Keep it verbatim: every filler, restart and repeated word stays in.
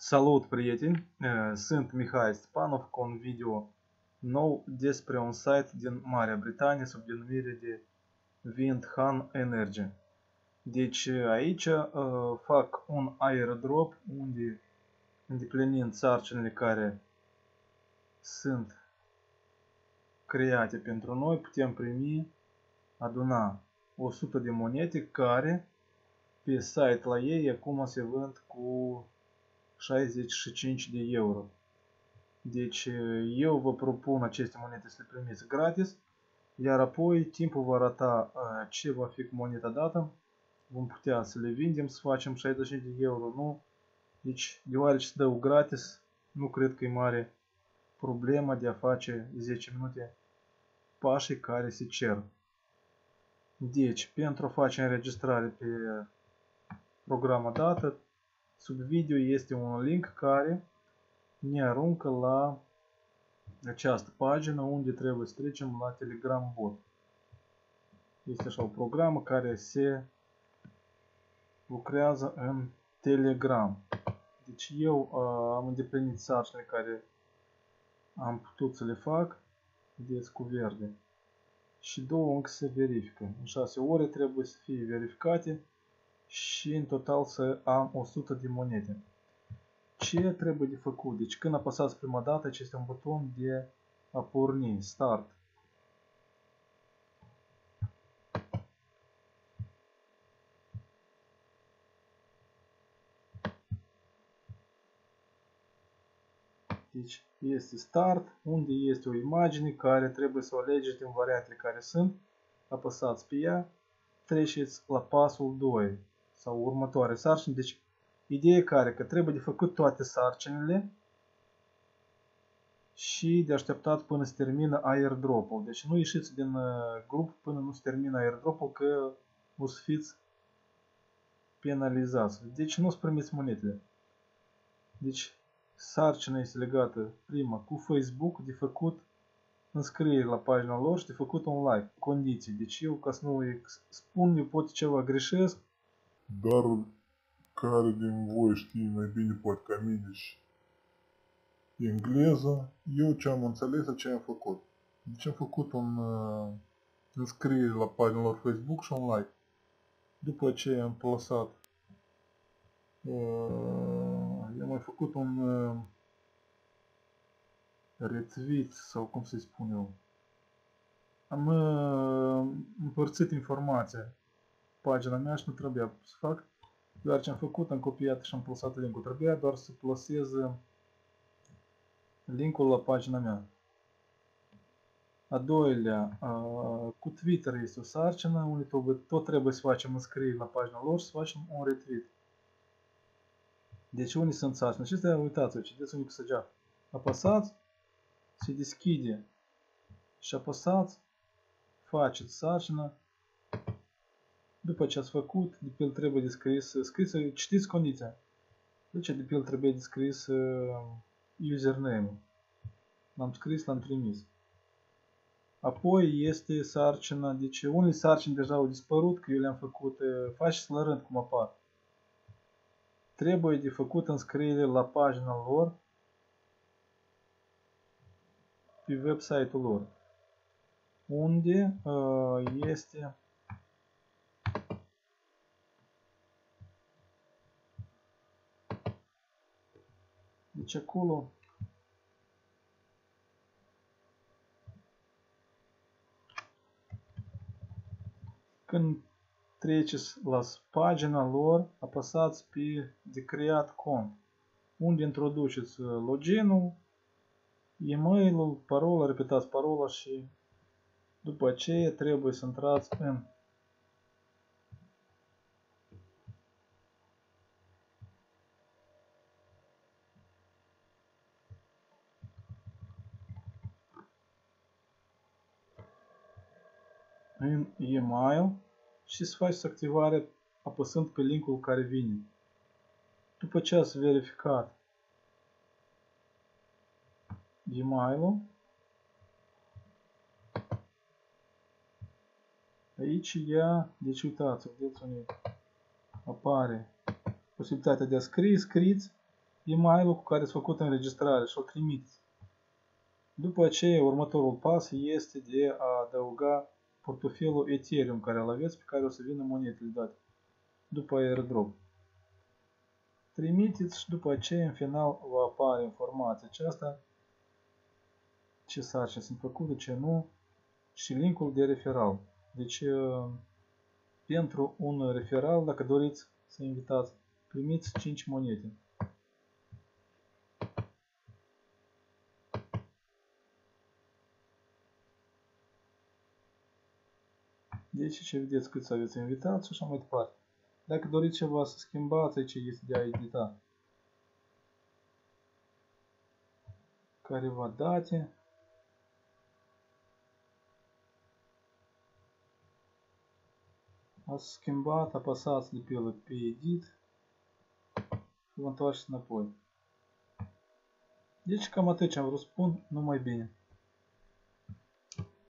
Salut, prieteni! Sunt Mihai Stepanov cu un video nou despre un site din Marea Britanie sub denumire de Windham Energy. Deci aici uh, fac un airdrop unde, îndeplinind sarcinile care sunt create pentru noi, putem primi, aduna o sută de monede care pe site la ei acum se vând cu șaizeci și cinci de euro. Deci eu vă propun aceste monede să le primiți gratis, iar apoi timpul va arăta ce va fi cu moneda dată. Vom putea să le vindem, să facem șaizeci și cinci de euro, nu? Deci, deoarece se dă gratis, nu cred că e mare problema de a face zece minute pașii care se cer. Deci, pentru a face înregistrare pe programa dată, sub video este un link care ne aruncă la această pagină unde trebuie să trecem la Telegram Bot. Este așa o programă care se lucrează în Telegram. Deci eu uh, am îndeplinit sarcinile care am putut să le fac. Vedeți cu verde. Și două încă se verifică. În șase ore trebuie să fie verificate și în total să am o sută de monede. Ce trebuie de făcut? Deci când apăsați prima dată, este un buton de a porni, Start. Deci este Start, unde este o imagine care trebuie să o alegeți din variantele care sunt. Apăsați pe ea, treceți la pasul doi sau următoare sarcini. Deci ideea care că trebuie de făcut toate sarcinile și de așteptat până se termină airdrop-ul. Deci nu ieșiți din grup până nu se termină airdrop-ul, că o să fiți penalizați. Deci nu o să primiți monedele. Deci sarcina este legată prima cu Facebook, de făcut înscriere la pagina lor și de făcut un like. Condiții. Deci eu, ca să nu spun, eu pot ceva greșesc. Dar care din voi știe mai bine poate ca mine și engleză, eu ce am înțeles, ce am făcut. Deci am făcut un uh, înscriere la pagina lor Facebook și un like. După ce am plasat, uh, am mai făcut un uh, retweet sau cum să-i spun eu. Am uh, împărțit informația pagina mea și nu trebuia să fac. Doar ce am făcut, am copiat și am plasat linkul. Trebuia doar să plasez linkul la pagina mea. A doilea, cu Twitter este o sarcină unde tot trebuie să facem înscrieri la pagina lor și să facem un retweet. Deci unde sunt sarcini? Acestea, uitați-vă, citeți unde cu săgeată. Apăsați, se deschide și apăsați, faceți sarcina. După ce ați făcut, de pe el trebuie descris, scris, citiți condiția. Deci de pe el trebuie descris username-ul. L-am scris, l-am trimis. Apoi este sarcina, deci unele sarcini deja au dispărut, că eu le-am făcut, faceți la rând cum apar. Trebuie de făcut înscriere la pagina lor pe website-ul lor, unde uh, este deci acolo când treceți la pagina lor, apăsați pe de creat cont, unde introduceți login-ul, e-mail-ul, parola, repetați parola și după aceea trebuie să intrați în în e-mail și să faceți activare apăsând pe linkul care vine. După ce ați verificat e-mail-ul, aici ea, deci uitați, vedeți unde apare posibilitatea de a scrie, scriți e-mailul cu care ați făcut înregistrare și o trimiteți. După aceea, următorul pas este de a adăuga portofelul Ethereum care îl aveți, pe care o să vină monetele date după airdrop. Trimiteți și după aceea, în final, vă apare informația aceasta, ce sarcini sunt făcute, ce nu, și linkul de referal. Deci, pentru un referal, dacă doriți să invitați, primiți cinci monede. Deci, ce vedeți cât să aveți invitat și așa mai departe. Dacă doriți ceva să schimbați, aici este de a edita careva date. Ați schimbat, apăsați de pe el pe edit și vă întoarceți înapoi. Deci cam atât ce am vrut să spun, numai bine.